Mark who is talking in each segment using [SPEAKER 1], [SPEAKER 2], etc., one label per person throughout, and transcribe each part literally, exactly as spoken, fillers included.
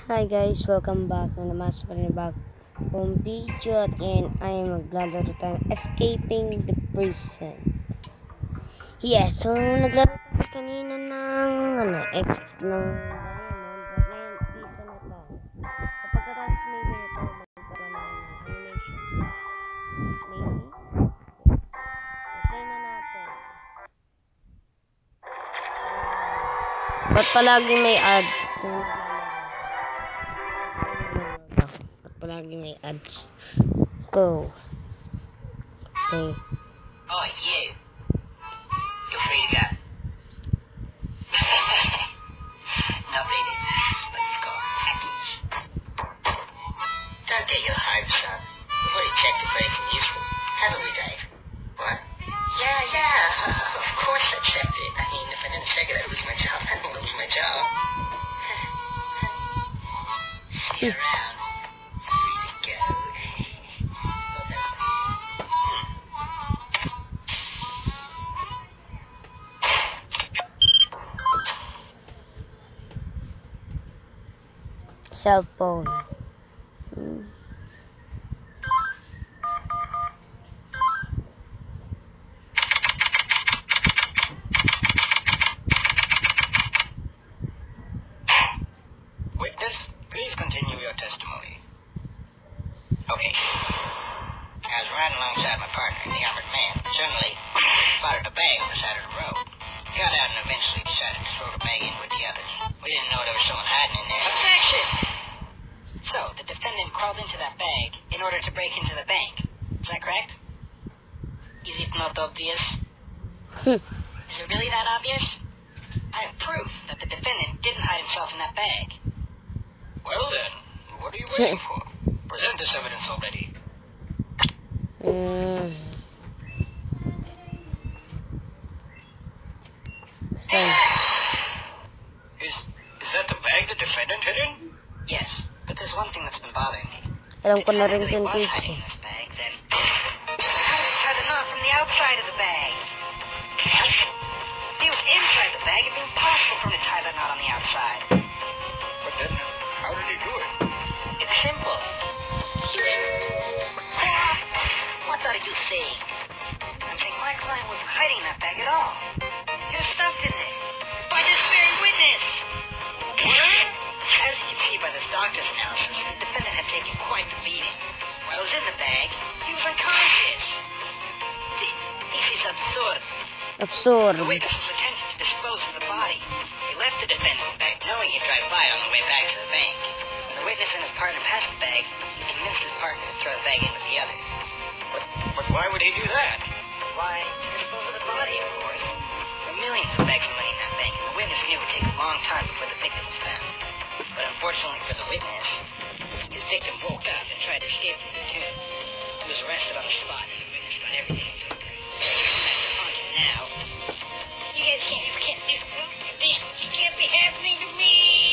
[SPEAKER 1] Hi guys, welcome back na naman sa panibagong video at ngayon ay maglalaro tayo ng Escaping the Prison. Yes, so naglaro tayo kanina ng ano, X ng Diamond but ngayon isa na tayo. So pagkatapos maybe na tayo magkaroon ng animation. Maybe? Yes. Okay na natin. Ba't palagi may ads? Palagi may ads. Go. Okay.
[SPEAKER 2] Oh, you. You're free to go. Not really, but you've got happiness. Don't get your hopes up. We've already checked if anything useful. Haven't we, Dave? What? Yeah, yeah. Of course I checked it. I mean, if I didn't check it, I'd lose my job. I don't want to lose my job. See you around.
[SPEAKER 1] Cell phone. Hmm.
[SPEAKER 2] Witness, please continue your testimony. Okay. I was riding alongside my partner, the armored man. Suddenly, spotted a bag on the side of the road. Got out and eventually decided to throw the bag in with the others. We didn't know there was someone hiding in there. Objection! So, the defendant crawled into that bag in order to break into the bank. Is that correct? Is it not obvious? Is it really that obvious? I have proof that the defendant didn't hide himself in that bag. Well then, what are you waiting for? Present this evidence already.
[SPEAKER 1] Hmm. So,
[SPEAKER 2] Is, is that the bag the defendant hid in? Yes, but there's one thing that's been bothering me.
[SPEAKER 1] alam ko na rin
[SPEAKER 2] If he
[SPEAKER 1] din
[SPEAKER 2] was
[SPEAKER 1] guys
[SPEAKER 2] hiding
[SPEAKER 1] eh.
[SPEAKER 2] in this bag, then how did he tie the knot from the outside of the bag? What? If he was inside the bag, it'd be impossible for him to tie that knot on the outside. But then, how did he do it? It's simple. What thought did you say? I'm saying my client wasn't hiding that bag at all. He was stuffed in there. By this very witness! What? As you can see by this doctor's analysis, the defendant had taken quite the beating. While he was in the bag, he was unconscious. See, this is absurd.
[SPEAKER 1] Absurd.
[SPEAKER 2] The witness was attempting to dispose of the body. He left the defendant back knowing he'd drive by on the way back to the bank. When the witness and his partner passed the bag, he convinced his partner to throw the bag in with the others. But, but why would he do that? Why, to dispose of the body, of course. There were millions of bags of money in that bank, and the witness knew it would take a long time before the victim was found. But unfortunately for the witness, his victim woke up and tried to escape from the tomb. He was arrested on the spot, and the witness got everything he's owed. Now, you guys can't, you can't do this. You can't be happening to me.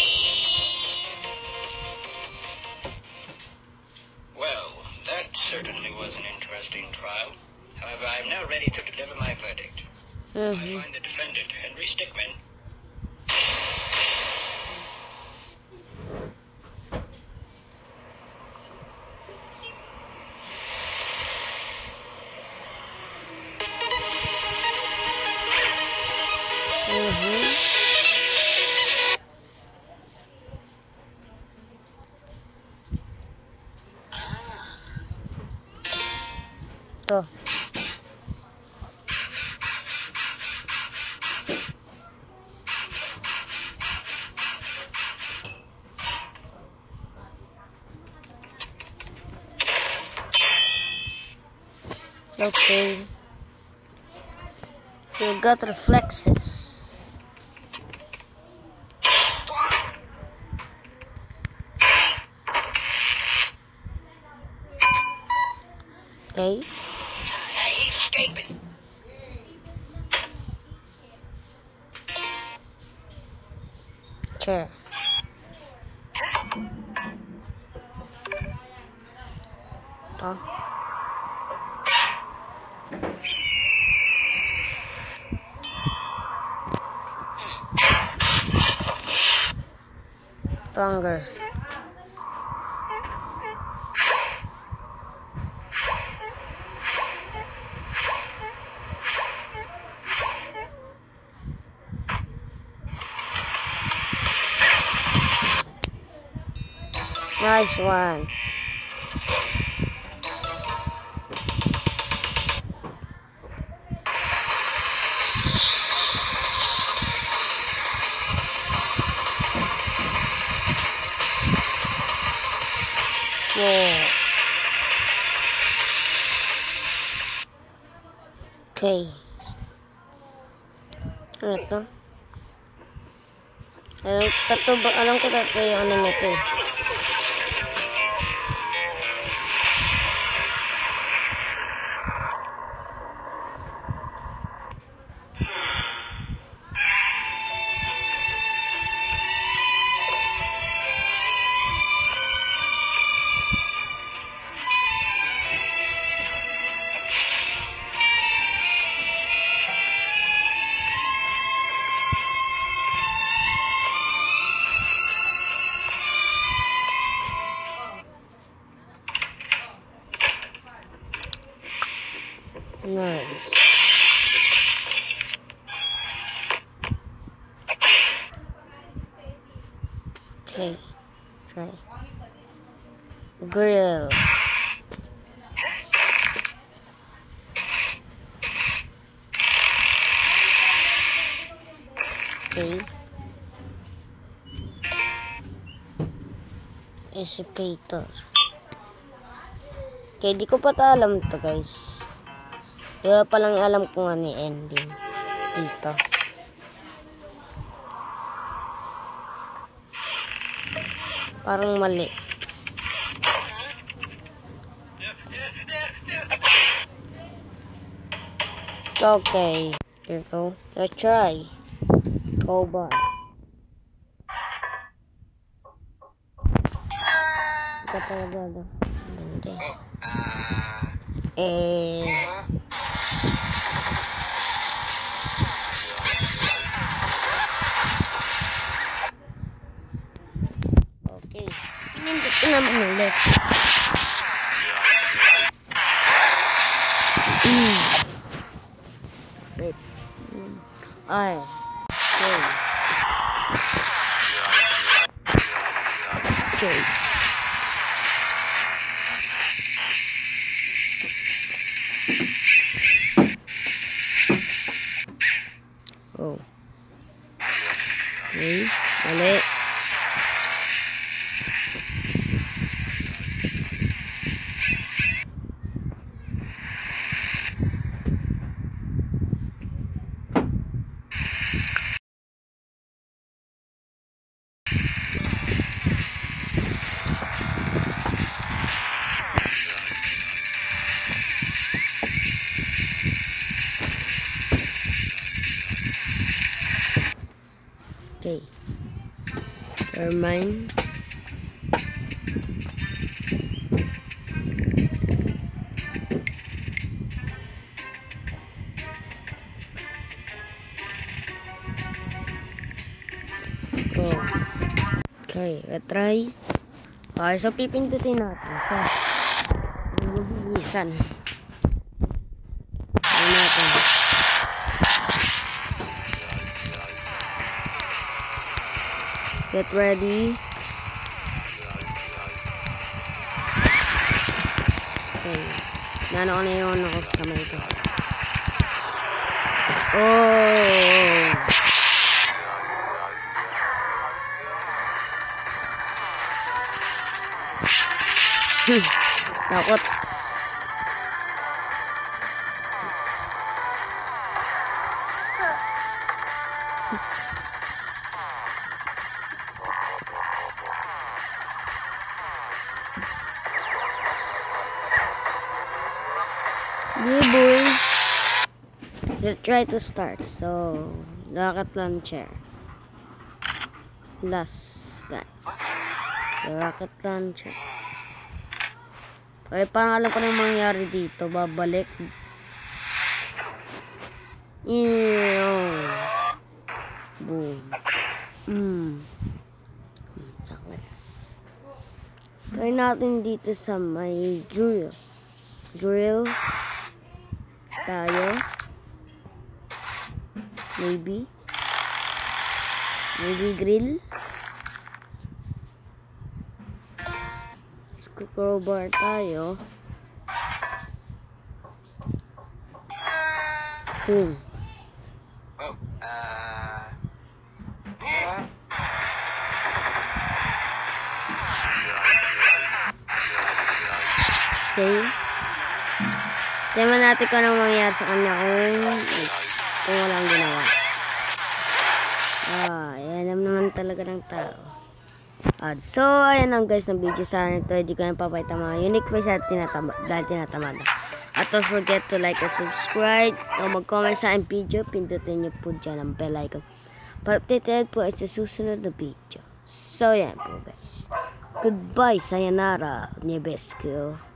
[SPEAKER 2] Well, that certainly was an interesting trial. However, I am now ready to deliver my verdict. I
[SPEAKER 1] Mm-hmm.
[SPEAKER 2] find the defendant, Henry Stickmin.
[SPEAKER 1] Mm-hmm. To. Okay. You got reflexes. Okay.
[SPEAKER 2] He's escaping.
[SPEAKER 1] Sure. To. Stronger. Nice one. Whoa. Okay. Ano to? Alam, tato ba? Alam ko tato yung ano nito eh. Nice. Okay, try. Grill. Okay. Dissipator. Okay, di ko pa ta alam to guys. Kaya pa lang alam kung ano yung ending dito. Parang mali. Okay. Here we go. Let's try. Go by. Ito talaga. Hindi. Eh... Okay. Pinindot ko naman ng left. Mm. Sakit. Mm. Ay. Okay. Okay. Oh. Okay. Mali. Okay. Never mind. Oh. Okay, retry. Okay, so pipindutin natin siya. Magbibigyan. Ayan natin. Get ready. Okay. Nano ko na yun ako sa kamay ko. Oh! Hmm. Takot. Yeah, boy. Let's try to start. So, rocket launcher. Last, guys. The rocket launcher. Okay, parang alam ko na yung mangyari dito. Babalik. Ew. Boom. Mm. Sakit. Try natin dito sa may drill. Drill. Tayo. Maybe. Maybe grill. Magka-crowbar tayo. Hmm.
[SPEAKER 2] Oh, uh...
[SPEAKER 1] Okay. Tingnan natin kung anong mangyayari sa kanya kung, kung walang ginawa. Ah, yan naman talaga ng tao. At so, ayan lang guys ng video. Sana ito, hindi ko na papayta mga unique face at tinatama, dahil tinatamad. At don't forget to like and subscribe. O mag-comment sa aking video, pindutin nyo po dyan ang bell icon. Para updated po ay sa susunod na video. So, yan po guys. Goodbye, sayonara, Nebesco.